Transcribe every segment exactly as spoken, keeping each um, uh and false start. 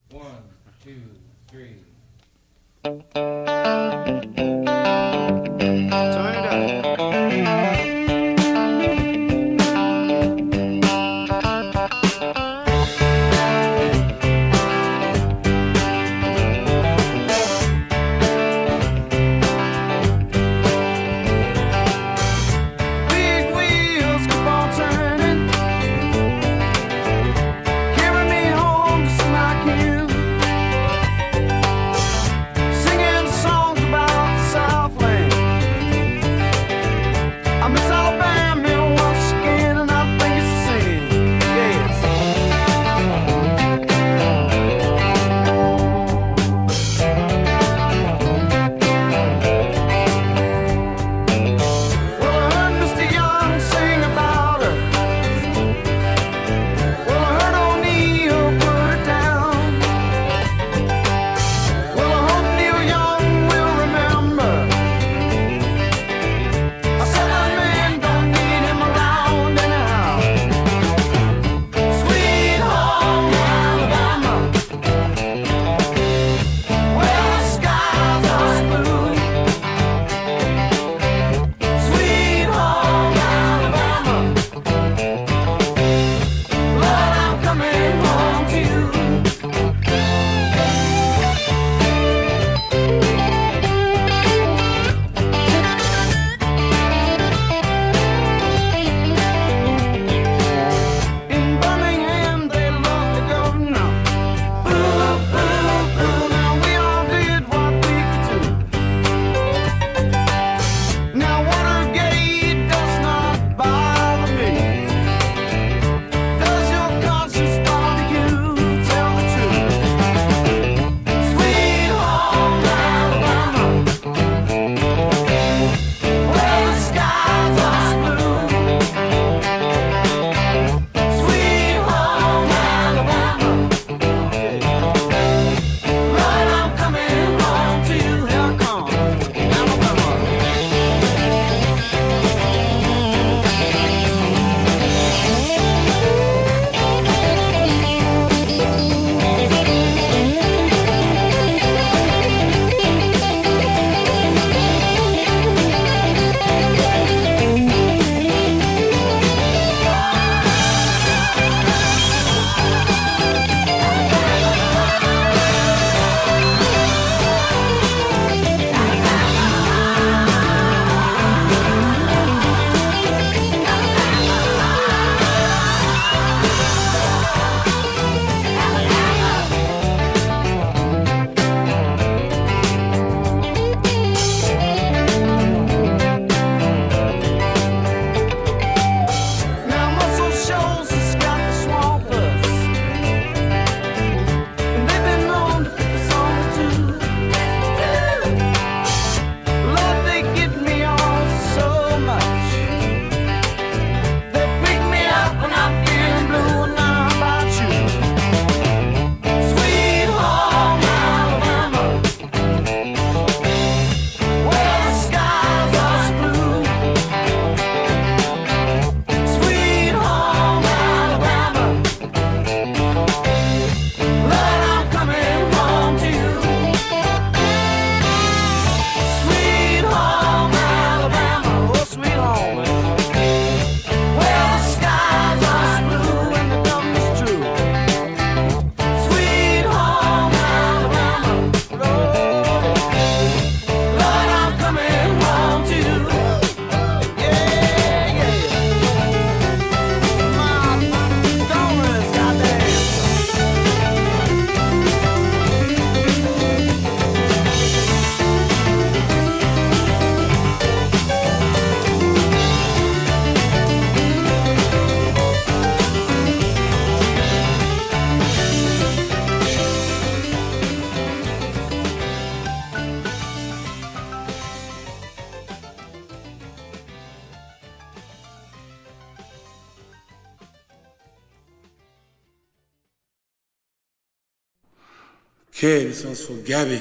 One, two, three. Turn it up. Okay, this one's for Gabby.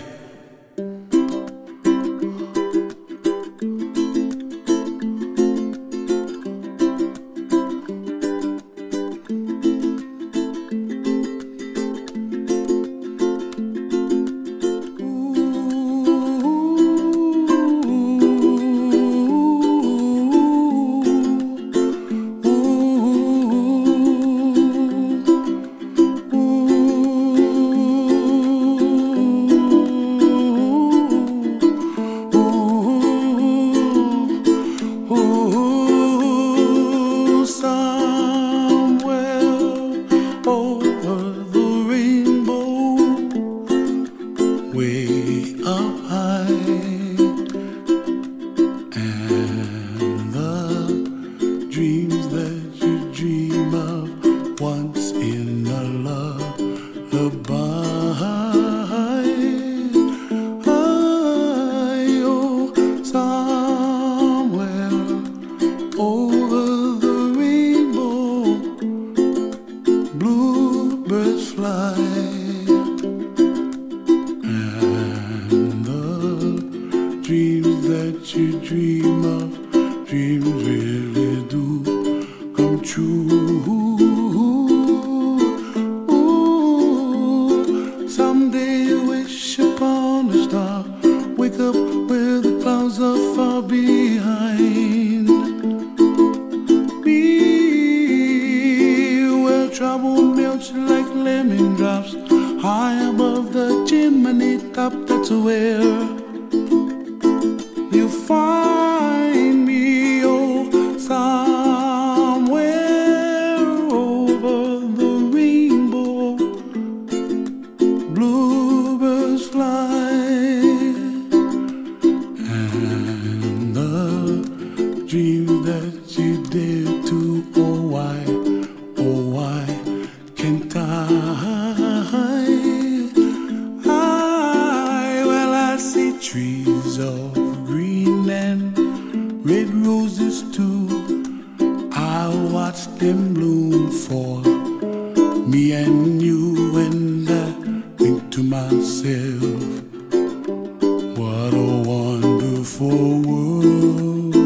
find I, oh, somewhere over the rainbow, bluebirds fly, and the dreams that you dream of, dreams really do come true. Ooh, someday you wish upon a star, wake up where the clouds are far behind. Be where trouble melts like lemon drops, high above the chimney top. That's where you find me, oh, somewhere over the rainbow, bluebirds fly, and the dream that you dare to, oh why, oh why can't I? Trees of green and red roses too, I'll watch them bloom for me and you, and I think to myself, what a wonderful world.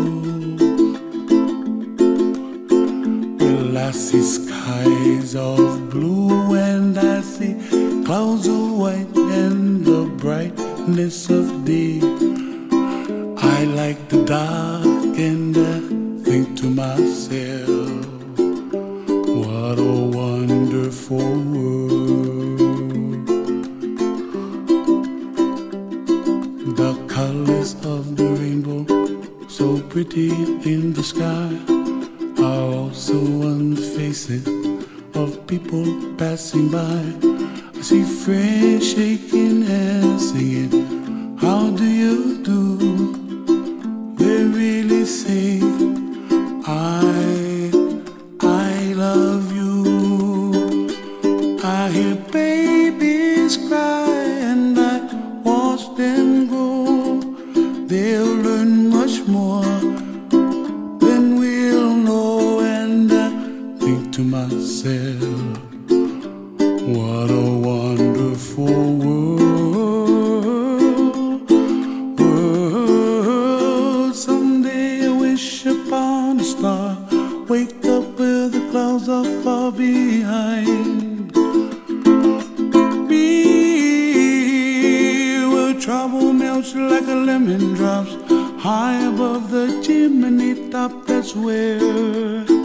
Well, I see skies of blue and I see clouds of white and the brightness of day. I like the dark and I think to myself, what a wonderful world. The colors of the rainbow, so pretty in the sky, are also on the faces of people passing by. I see friends shaking hands, singing, how do you do? They really say, I, I love you. I hear babies cry and I watch them grow. They'll learn much more than we'll know, and I think to myself, what a wonderful world, world. Someday I wish upon a star, wake up where the clouds are far behind. Be where trouble melts like a lemon drops, high above the chimney top. That's where